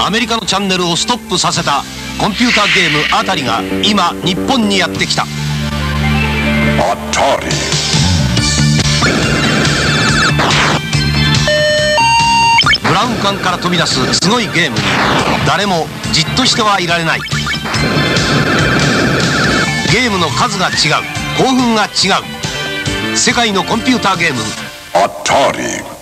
アメリカのチャンネルをストップさせたコンピューターゲームアタリが今日本にやってきた。 アタリ。 ブラウン管から飛び出すすごいゲームに誰もじっとしてはいられない。ゲームの数が違う、興奮が違う。世界のコンピューターゲームアタリ。